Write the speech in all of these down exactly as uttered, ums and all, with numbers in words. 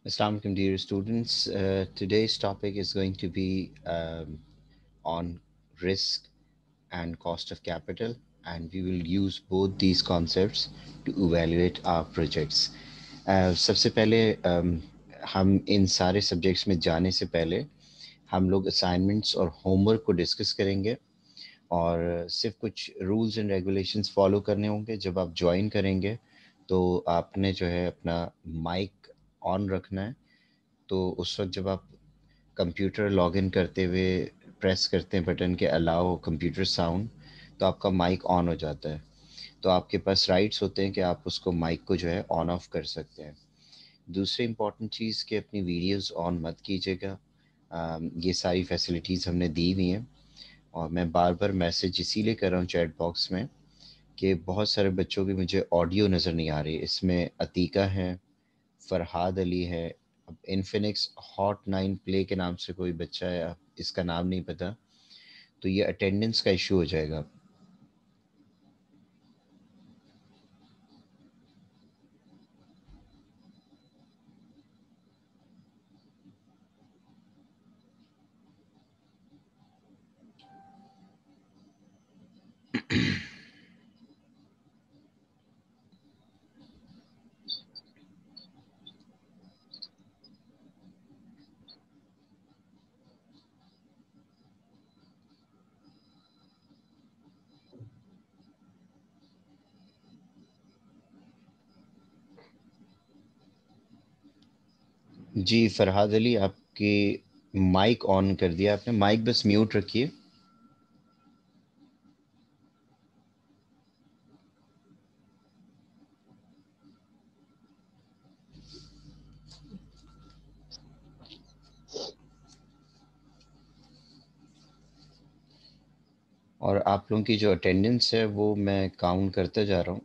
Assalamu alaikum, dear students. Uh, today's topic is going to be um, on risk and cost of capital, and we will use both these concepts to evaluate our projects. Uh, सबसे पहले um, हम इन सारे subjects में जाने से पहले हम लोग असाइनमेंट्स और होमवर्क को डिस्कस करेंगे और सिर्फ कुछ रूल्स एंड रेगुलेशंस फॉलो करने होंगे। जब आप ज्वाइन करेंगे तो आपने जो है अपना माइक ऑन रखना है। तो उस वक्त जब आप कंप्यूटर लॉगिन करते हुए प्रेस करते हैं बटन के अलाउ कंप्यूटर साउंड, तो आपका माइक ऑन हो जाता है। तो आपके पास राइट्स होते हैं कि आप उसको माइक को जो है ऑन ऑफ कर सकते हैं। दूसरी इम्पॉर्टेंट चीज़ कि अपनी वीडियोस ऑन मत कीजिएगा। अम, ये सारी फैसिलिटीज़ हमने दी हुई हैं और मैं बार बार मैसेज इसीलिए कर रहा हूँ चैट बॉक्स में कि बहुत सारे बच्चों की मुझे ऑडियो नज़र नहीं आ रही। इसमें अतीका है, फरहाद अली है। अब इन्फिनिक्स हॉट नाइन प्ले के नाम से कोई बच्चा है, अब इसका नाम नहीं पता, तो ये अटेंडेंस का इशू हो जाएगा। जी फरहाद अली, आपकी माइक ऑन कर दिया आपने, माइक बस म्यूट रखिए। और आप लोगों की जो अटेंडेंस है वो मैं काउंट करते जा रहा हूँ।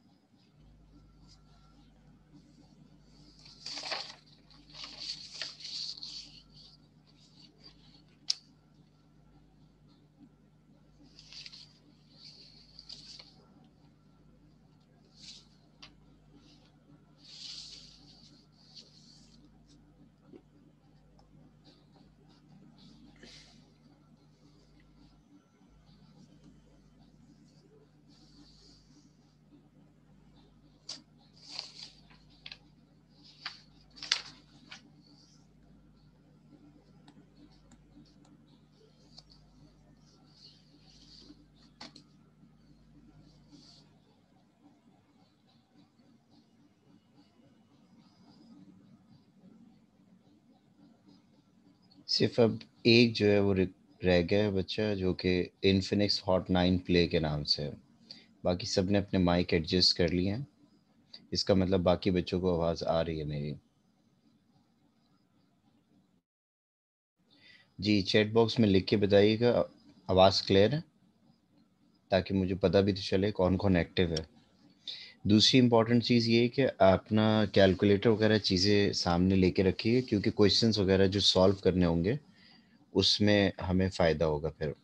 सिर्फ अब एक जो है वो रि- रह गया है बच्चा, जो कि इन्फिनिक्स हॉट नाइन प्ले के नाम से है। बाकी सब ने अपने माइक एडजस्ट कर लिए हैं। इसका मतलब बाकी बच्चों को आवाज़ आ रही है मेरी। जी चैट बॉक्स में लिख के बताइएगा आवाज़ क्लियर है, ताकि मुझे पता भी तो चले कौन कौन एक्टिव है। दूसरी इम्पॉर्टेंट चीज़ ये है कि अपना कैलकुलेटर वगैरह चीज़ें सामने लेके रखिए, क्योंकि क्वेश्चंस वगैरह जो सॉल्व करने होंगे उसमें हमें फ़ायदा होगा फिर।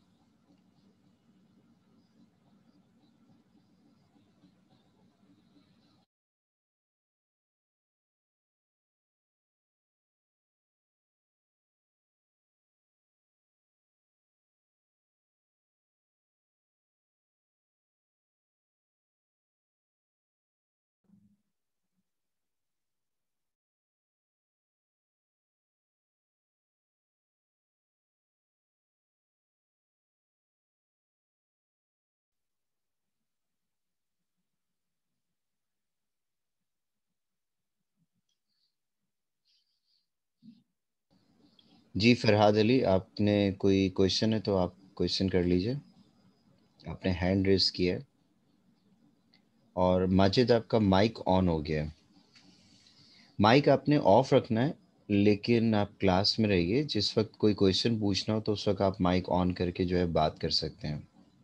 जी फरहाद अली, आपने कोई क्वेश्चन है तो आप क्वेश्चन कर लीजिए। आपने हैंड रेस किया है। और माजिद, आपका माइक ऑन हो गया है। माइक आपने ऑफ रखना है, लेकिन आप क्लास में रहिए। जिस वक्त कोई क्वेश्चन पूछना हो तो उस वक्त आप माइक ऑन करके जो है बात कर सकते हैं।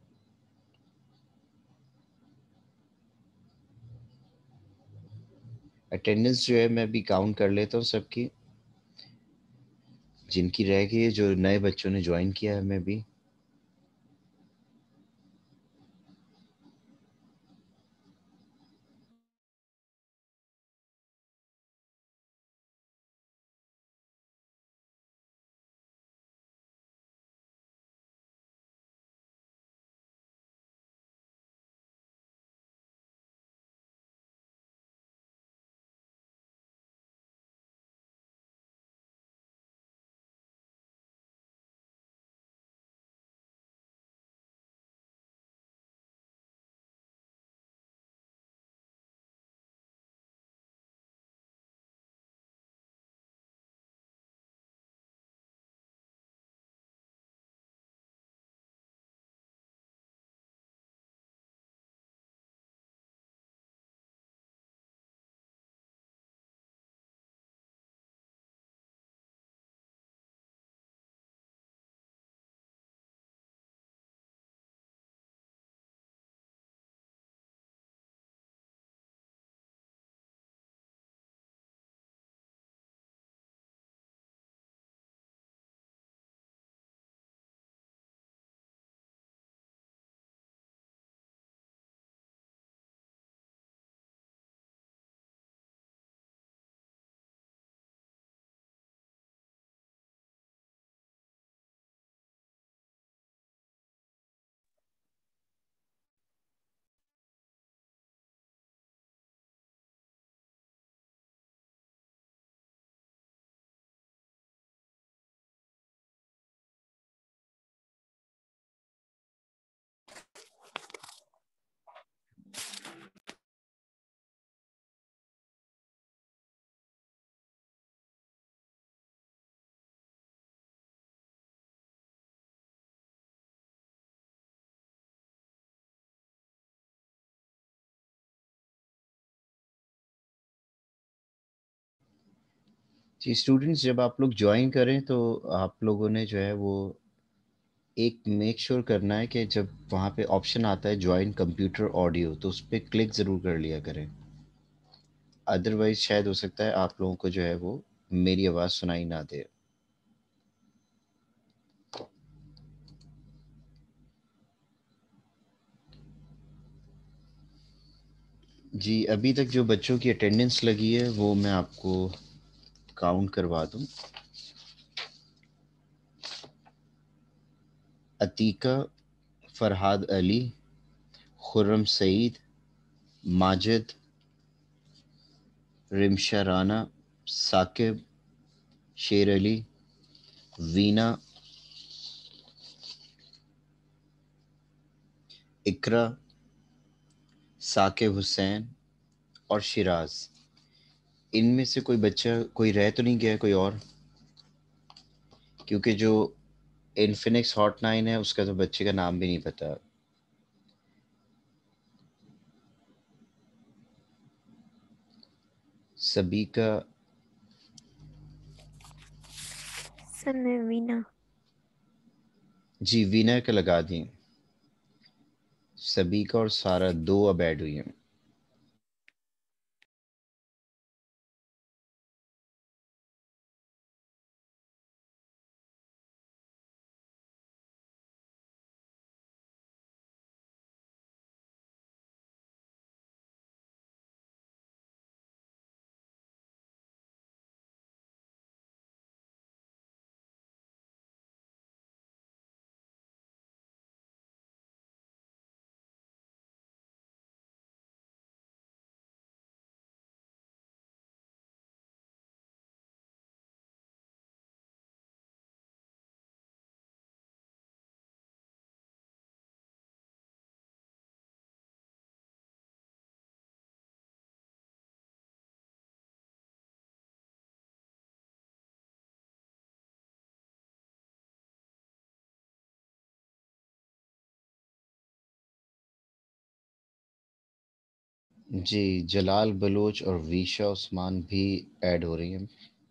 अटेंडेंस जो है मैं भी काउंट कर लेता हूँ सबकी, जिनकी रह गई है, जो नए बच्चों ने ज्वाइन किया है मैं भी। जी स्टूडेंट्स, जब आप लोग ज्वाइन करें तो आप लोगों ने जो है वो एक मेक श्योर करना है कि जब वहाँ पे ऑप्शन आता है ज्वाइन कंप्यूटर ऑडियो तो उस पर क्लिक ज़रूर कर लिया करें। अदरवाइज शायद हो सकता है आप लोगों को जो है वो मेरी आवाज़ सुनाई ना दे। जी अभी तक जो बच्चों की अटेंडेंस लगी है वो मैं आपको काउंट करवा दूं। अतीका, फरहाद अली, खुर्रम सईद, माजिद, रिमशा राना, साकिब, शेर अली, वीना, इकरा, साकिब हुसैन और शिराज। इनमें से कोई बच्चा कोई रह तो नहीं गया कोई और? क्योंकि जो इन्फिनिक्स हॉट नाइन है उसका तो बच्चे का नाम भी नहीं पता। सभी का। सर मैं वीना। जी वीना का लगा दी। सभी का और सारा दो अब ऐड हुई हैं। जी जलाल बलोच और वीशा उस्मान भी ऐड हो रही हैं।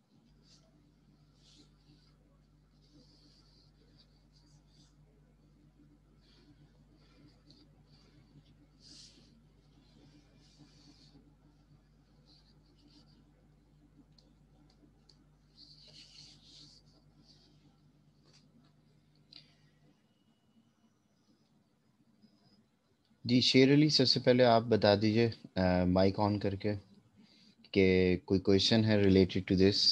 जी शेर अली, सबसे पहले आप बता दीजिए माइक ऑन करके कि कोई क्वेश्चन है रिलेटेड टू दिस।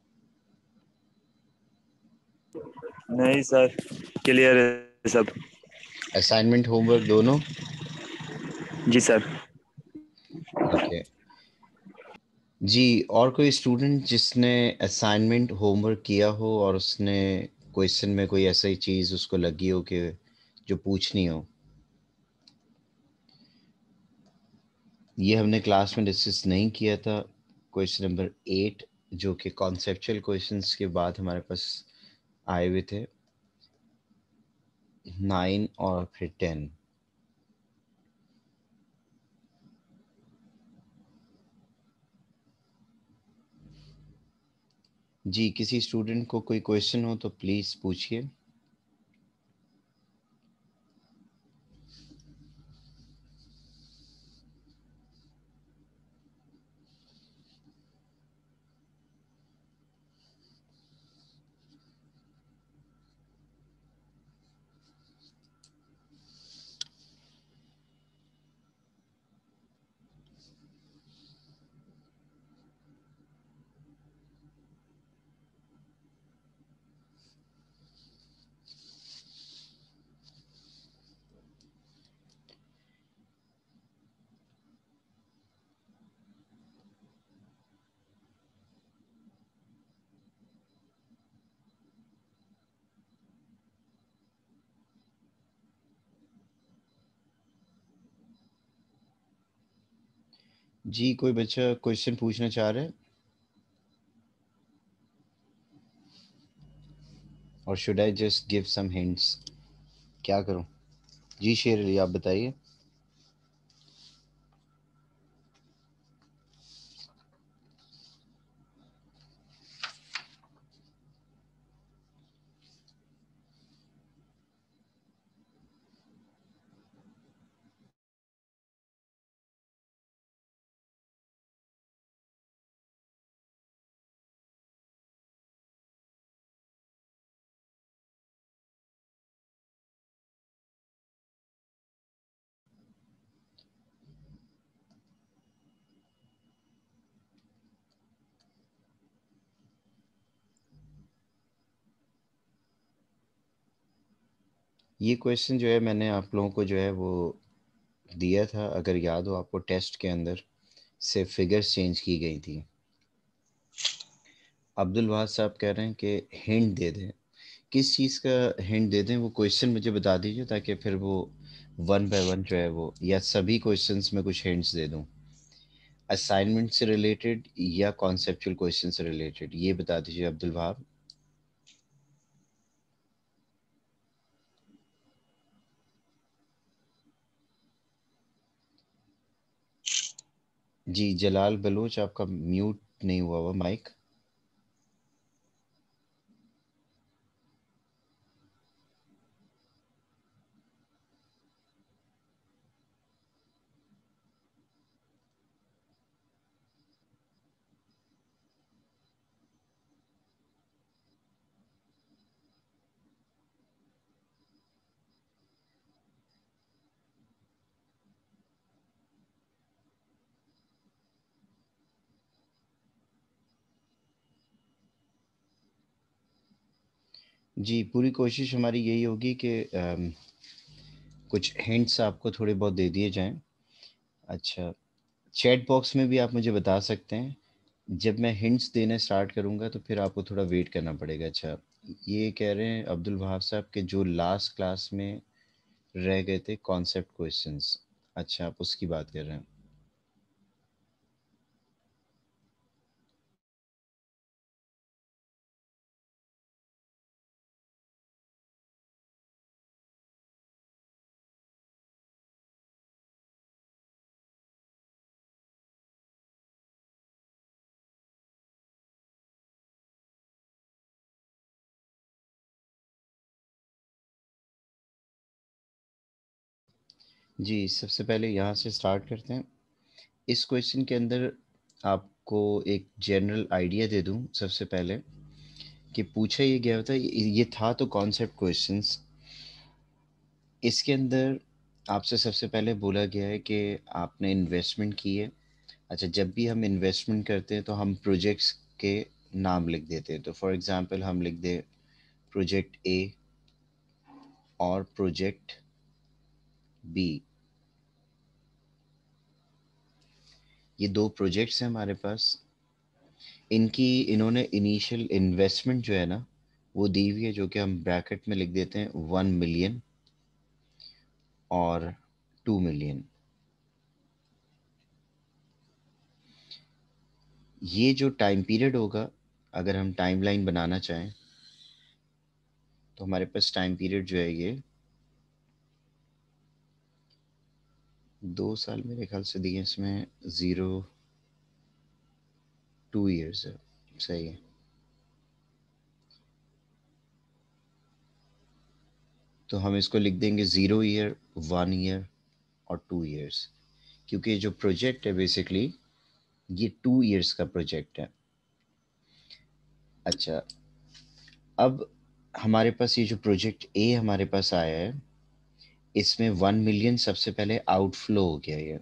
नहीं सर, क्लियर है सब। असाइनमेंट होमवर्क दोनों? जी सर। ओके। जी और कोई स्टूडेंट जिसने असाइनमेंट होमवर्क किया हो और उसने क्वेश्चन में कोई ऐसी चीज़ उसको लगी हो कि जो पूछनी हो? ये हमने क्लास में डिस्कस नहीं किया था। क्वेश्चन नंबर एट जो कि कॉन्सेप्चुअल क्वेश्चंस के बाद हमारे पास आए हुए थे, नाइन और फिर टेन। जी किसी स्टूडेंट को कोई क्वेश्चन हो तो प्लीज़ पूछिए। जी कोई बच्चा क्वेश्चन पूछना चाह रहा है? और should I just give some hints? क्या करूं? जी शेर अली, आप बताइए। ये क्वेश्चन जो है मैंने आप लोगों को जो है वो दिया था, अगर याद हो आपको, टेस्ट के अंदर से फिगर्स चेंज की गई थी। अब्दुल वहाद साहब कह रहे हैं कि हिंट दे दें, किस चीज़ का हिंट दे दें, वो क्वेश्चन मुझे बता दीजिए ताकि फिर वो वन बाय वन जो है वो, या सभी क्वेश्चंस में कुछ हिंट्स दे दूं, असाइनमेंट से रिलेटेड या कॉन्सेप्चुअल क्वेश्चन से रिलेटेड, ये बता दीजिए अब्दुल वहाब। जी जलाल बलोच, आपका म्यूट नहीं हुआ हुआ माइक। जी पूरी कोशिश हमारी यही होगी कि अम, कुछ हिंट्स आपको थोड़े बहुत दे दिए जाएं। अच्छा, चैट बॉक्स में भी आप मुझे बता सकते हैं। जब मैं हिंट्स देना स्टार्ट करूंगा तो फिर आपको थोड़ा वेट करना पड़ेगा। अच्छा, ये कह रहे हैं अब्दुल वहाब साहब के जो लास्ट क्लास में रह गए थे कॉन्सेप्ट क्वेश्चंस। अच्छा, आप उसकी बात कर रहे हैं। जी सबसे पहले यहाँ से स्टार्ट करते हैं। इस क्वेश्चन के अंदर आपको एक जनरल आइडिया दे दूं सबसे पहले, कि पूछा ये गया था, ये ये था तो कॉन्सेप्ट क्वेश्चंस। इसके अंदर आपसे सबसे पहले बोला गया है कि आपने इन्वेस्टमेंट की है। अच्छा, जब भी हम इन्वेस्टमेंट करते हैं तो हम प्रोजेक्ट्स के नाम लिख देते हैं। तो फॉर एग्जांपल हम लिख दें प्रोजेक्ट ए और प्रोजेक्ट बी। ये दो प्रोजेक्ट्स हैं हमारे पास। इनकी इन्होंने इनिशियल इन्वेस्टमेंट जो है ना वो दी हुई है, जो कि हम ब्रैकेट में लिख देते हैं वन मिलियन और टू मिलियन। ये जो टाइम पीरियड होगा, अगर हम टाइमलाइन बनाना चाहें तो हमारे पास टाइम पीरियड जो है ये दो साल मेरे ख्याल से दिए इसमें, ज़ीरो टू इयर्स है। सही है। तो हम इसको लिख देंगे ज़ीरो ईयर, वन ईयर और टू इयर्स, क्योंकि जो प्रोजेक्ट है बेसिकली ये टू इयर्स का प्रोजेक्ट है। अच्छा, अब हमारे पास ये जो प्रोजेक्ट ए हमारे पास आया है, इसमें वन मिलियन सबसे पहले आउटफ्लो हो गया ये।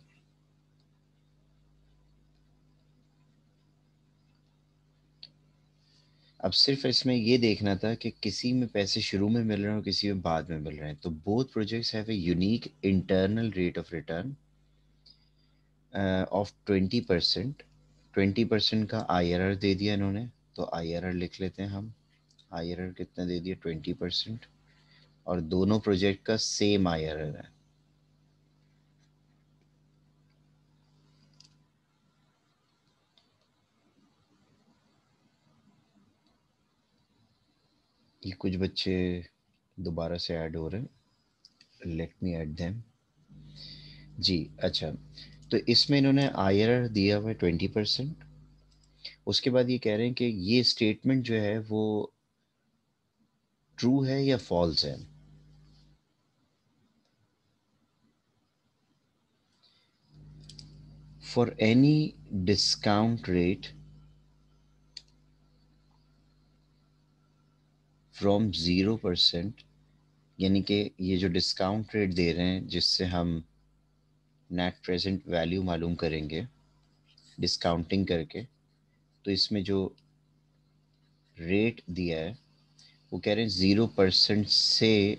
अब सिर्फ इसमें ये देखना था कि किसी में पैसे शुरू में मिल रहे हैं और किसी में बाद में मिल रहे हैं। तो both projects have a unique internal rate of return of twenty percent. Twenty percent का आई आर आर दे दिया इन्होंने, तो आई आर आर लिख लेते हैं हम। आई आर आर कितना दे दिया, ट्वेंटी परसेंट। और दोनों प्रोजेक्ट का सेम आई आर आर है। ये कुछ बच्चे दोबारा से ऐड हो रहे हैं, लेट मी ऐड देम। जी अच्छा, तो इसमें इन्होंने आई आर आर दिया हुआ है ट्वेंटी परसेंट। उसके बाद ये कह रहे हैं कि ये स्टेटमेंट जो है वो ट्रू है या फॉल्स है। For any discount rate from zero percent, यानी कि ये जो डिस्काउंट रेट दे रहे हैं जिससे हम नेट प्रेजेंट वैल्यू मालूम करेंगे डिस्काउंटिंग करके, तो इसमें जो रेट दिया है वो कह रहे हैं ज़ीरो परसेंट से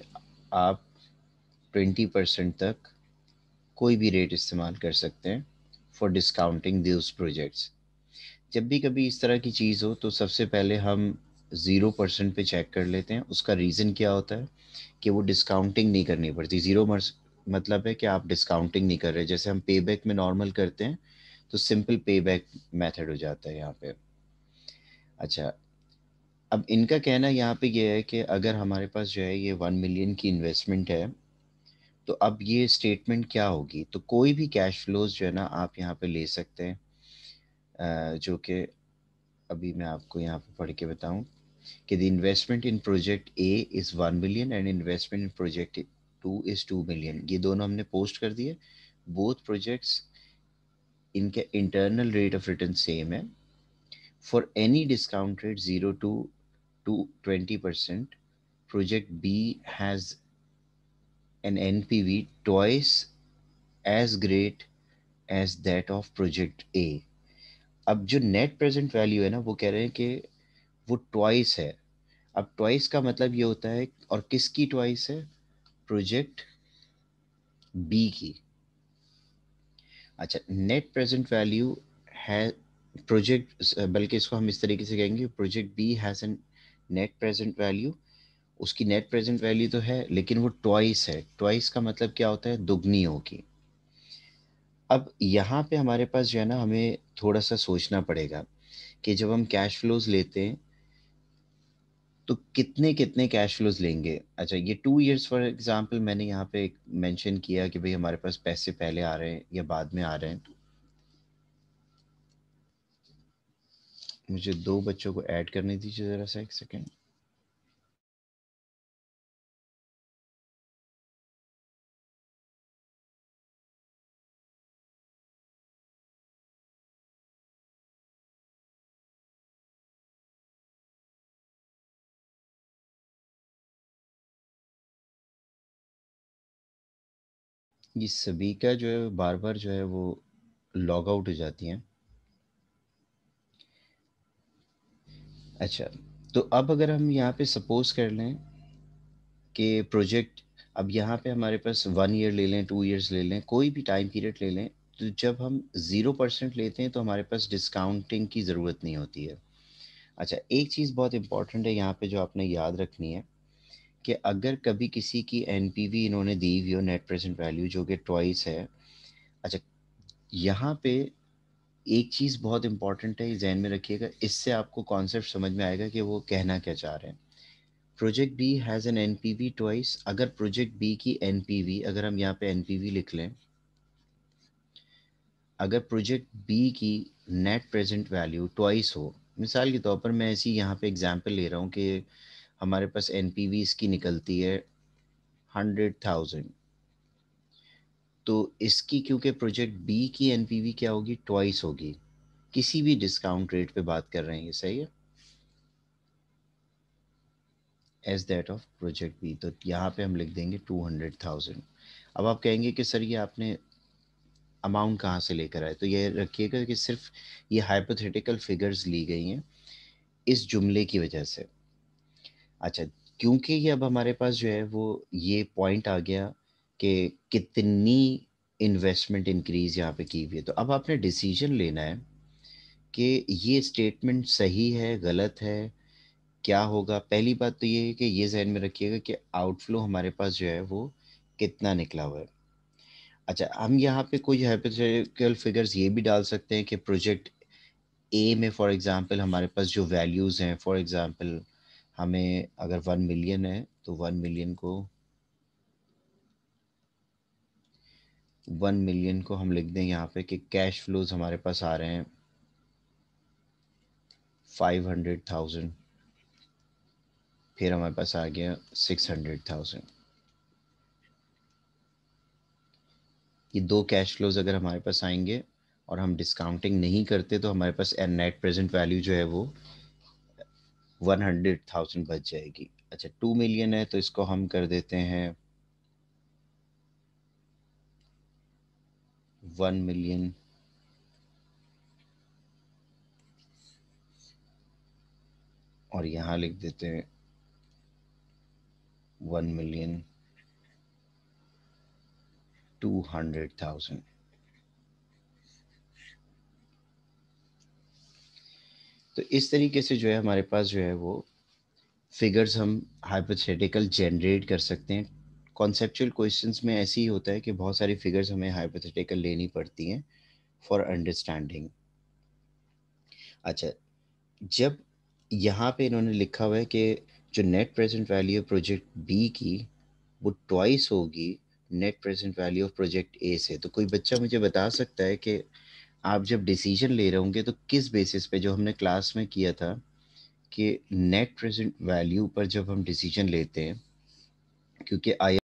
आप ट्वेंटी परसेंट तक कोई भी रेट इस्तेमाल कर सकते हैं फॉर डिस्काउंटिंग दोज प्रोजेक्ट्स। जब भी कभी इस तरह की चीज़ हो तो सबसे पहले हम ज़ीरो परसेंट पे चेक कर लेते हैं। उसका रीज़न क्या होता है कि वो डिस्काउंटिंग नहीं करनी पड़ती। ज़ीरो मतलब है कि आप डिस्काउंटिंग नहीं कर रहे। जैसे हम पे बैक में नॉर्मल करते हैं तो सिंपल पे बैक मेथड हो जाता है यहाँ पे। अच्छा, अब इनका कहना यहाँ पे ये है कि अगर हमारे पास जो है ये वन मिलियन की इन्वेस्टमेंट है तो अब ये स्टेटमेंट क्या होगी। तो कोई भी कैश फ्लोज जो है ना आप यहाँ पे ले सकते हैं, अ, जो कि अभी मैं आपको यहाँ पे पढ़ के बताऊं कि the investment in project A is one million and investment in project two is two million. ये दोनों हमने पोस्ट कर दिए। बोथ प्रोजेक्ट्स, इनके internal rate of return same है। For any discount rate zero to to twenty percent, project B has an N P V twice as great as that of project A. अब जो net present value है ना वो कह रहे हैं कि वो ट्वाइस है। अब ट्वाइस का मतलब ये होता है, और किसकी ट्वाइस है? प्रोजेक्ट बी की। अच्छा, नेट प्रेजेंट वैल्यू है प्रोजेक्ट, बल्कि इसको हम इस तरीके से कहेंगे, project B has an net present value. उसकी नेट प्रेजेंट वैल्यू तो है लेकिन वो ट्वाइस है। ट्वाइस का मतलब क्या होता है? दुगनी होगी। अब यहाँ पे हमारे पास जो है ना हमें थोड़ा सा सोचना पड़ेगा कि जब हम कैश फ्लोज लेते हैं तो कितने कितने कैश फ्लोज लेंगे। अच्छा, ये टू इयर्स फॉर एग्जांपल मैंने यहाँ पे मेंशन किया कि भाई हमारे पास पैसे पहले आ रहे हैं या बाद में आ रहे हैं। मुझे दो बच्चों को ऐड करने दीजिए ज़रा सा, एक सेकेंड। ये सभी का जो है बार बार जो है वो लॉग आउट हो जाती हैं। अच्छा, तो अब अगर हम यहाँ पे सपोज कर लें कि प्रोजेक्ट, अब यहाँ पे हमारे पास वन ईयर ले लें, टू इयर्स ले लें, कोई भी टाइम पीरियड ले लें, तो जब हम ज़ीरो परसेंट लेते हैं तो हमारे पास डिस्काउंटिंग की ज़रूरत नहीं होती है। अच्छा, एक चीज़ बहुत इंपॉर्टेंट है यहाँ पे जो आपने याद रखनी है कि अगर कभी किसी की एनपीवी इन्होंने दी हुई हो, नेट प्रेजेंट वैल्यू, जो कि ट्वाइस है। अच्छा, यहाँ पे एक चीज़ बहुत इंपॉर्टेंट है, जहन में रखिएगा, इससे आपको कॉन्सेप्ट समझ में आएगा कि वो कहना क्या चाह रहे हैं। Project B has an NPV twice. अगर प्रोजेक्ट बी की एनपीवी, अगर हम यहाँ पे एनपीवी लिख लें, अगर प्रोजेक्ट बी की नेट प्रेजेंट वैल्यू ट्वाइस हो, मिसाल के तौर पर मैं ऐसी यहाँ पे एग्जांपल ले रहा हूँ कि हमारे पास एनपीवी इसकी निकलती है हंड्रेड थाउजेंड। तो इसकी, क्योंकि प्रोजेक्ट बी की एनपीवी क्या होगी? ट्वाइस होगी। किसी भी डिस्काउंट रेट पे बात कर रहे हैं, ये सही है, as that of project B. तो यहाँ पे हम लिख देंगे टू हंड्रेड थाउजेंड। अब आप कहेंगे कि सर ये आपने अमाउंट कहाँ से लेकर आए? तो ये रखिएगा कि सिर्फ ये हाइपोथेटिकल फिगर्स ली गई हैं इस जुमले की वजह से। अच्छा, क्योंकि ये अब हमारे पास जो है वो ये पॉइंट आ गया कि कितनी इन्वेस्टमेंट इंक्रीज यहाँ पे की हुई है, तो अब आपने डिसीजन लेना है कि ये स्टेटमेंट सही है, गलत है, क्या होगा। पहली बात तो ये है कि ये जहन में रखिएगा कि आउटफ्लो हमारे पास जो है वो कितना निकला हुआ है। अच्छा, हम यहाँ पे कोई हाइपोथेटिकल फिगर्स ये भी डाल सकते हैं कि प्रोजेक्ट ए में फॉर एग्जांपल हमारे पास जो वैल्यूज़ हैं, फॉर एग्जांपल हमें अगर वन मिलियन है तो वन मिलियन को वन मिलियन को हम लिख दें यहाँ पे कि कैश फ्लोज हमारे पास आ रहे हैं फाइव हंड्रेड थाउजेंड। फिर हमारे पास आ गया सिक्स हंड्रेड थाउजेंड। ये दो कैश फ्लोज अगर हमारे पास आएंगे और हम डिस्काउंटिंग नहीं करते तो हमारे पास नेट प्रेजेंट वैल्यू जो है वो वन हंड्रेड थाउजेंड बच जाएगी। अच्छा, टू मिलियन है तो इसको हम कर देते हैं वन मिलियन, और यहाँ लिख देते हैं one million two hundred thousand. तो इस तरीके से जो है हमारे पास जो है वो फिगर्स हम हाइपोथेटिकल जनरेट कर सकते हैं। कॉन्सेप्चुअल क्वेश्चंस में ऐसे ही होता है कि बहुत सारी फिगर्स हमें हाइपोथेटिकल लेनी पड़ती हैं फॉर अंडरस्टैंडिंग। अच्छा, जब यहाँ पे इन्होंने लिखा हुआ है कि जो नेट प्रेजेंट वैल्यू है प्रोजेक्ट बी की वो ट्वाइस होगी net present value of project A से, तो कोई बच्चा मुझे बता सकता है कि आप जब डिसीजन ले रहे होंगे तो किस बेसिस पे, जो हमने क्लास में किया था कि नेट प्रेजेंट वैल्यू पर जब हम डिसीजन लेते हैं, क्योंकि आई